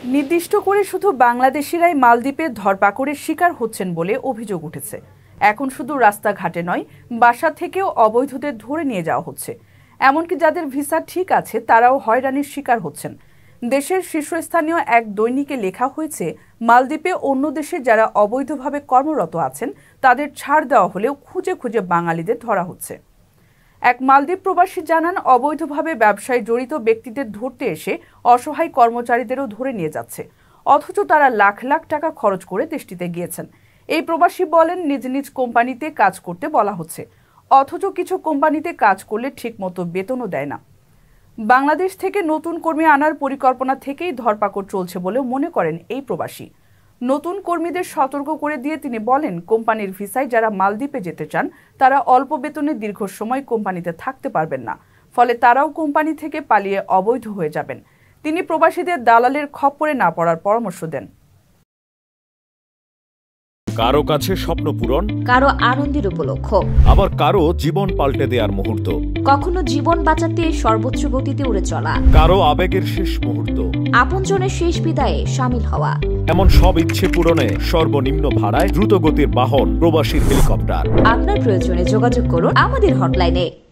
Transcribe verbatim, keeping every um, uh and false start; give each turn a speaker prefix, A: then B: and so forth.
A: নির্দিষ্ট করে শুধু বাংলাদেশিরাই মালদ্বীপে ধরপাকড়ের শিকার হচ্ছেন বলে অভিযোগ উঠেছে। এখন শুধু রাস্তাঘাটে নয়, বাসা থেকেও অবৈধদের ধরে নিয়ে যাওয়া হচ্ছে। এমনকি যাদের ভিসা ঠিক আছে তারাও হয়রানির শিকার হচ্ছেন। দেশের শীর্ষস্থানীয় এক দৈনিকে লেখা হয়েছে, মালদ্বীপে অন্য দেশে যারা অবৈধভাবে কর্মরত আছেন তাদের ছাড় দেওয়া হলেও খুঁজে খুঁজে বাঙালিদের ধরা হচ্ছে। এক মালদ্বীপ প্রবাসী জানান, অবৈধভাবে ব্যবসায় জড়িত ব্যক্তিদের ধরতে এসে অসহায় কর্মচারীদেরও ধরে নিয়ে যাচ্ছে, অথচ তারা লাখ লাখ টাকা খরচ করে দেশটিতে গিয়েছেন। এই প্রবাসী বলেন, নিজ নিজ কোম্পানিতে কাজ করতে বলা হচ্ছে, অথচ কিছু কোম্পানিতে কাজ করলে ঠিকমতো বেতনও দেয় না। বাংলাদেশ থেকে নতুন কর্মী আনার পরিকল্পনা থেকেই ধরপাকড় চলছে বলেও মনে করেন এই প্রবাসী। নতুন কর্মীদের সতর্ক করে দিয়ে তিনি বলেন, কোম্পানির ভিসায় যারা মালদ্বীপে যেতে চান তারা অল্প বেতনে দীর্ঘ সময় কোম্পানিতে থাকতে পারবেন না, ফলে তারাও কোম্পানি থেকে পালিয়ে অবৈধ হয়ে যাবেন। তিনি প্রবাসীদের দালালের খপ্পরে না পড়ার পরামর্শ দেন।
B: কারো কাছে স্বপ্ন পূরণ,
C: কারো আনন্দের উপলক্ষ,
B: আবার কারো জীবন পাল্টে দেওয়ার মুহূর্ত,
C: কখনো জীবন বাঁচাতে সর্বোচ্চ গতিতে উড়ে চলা,
B: কারো আবেগের শেষ মুহূর্ত,
C: আপনজনের শেষ বিদায়ে শামিল হওয়া,
B: এমন সব ইচ্ছে পূরণে সর্বনিম্ন ভাড়ায় দ্রুত গতির বাহন প্রবাসীর হেলিকপ্টার।
C: আপনার প্রয়োজনে যোগাযোগ করুন আমাদের হটলাইনে।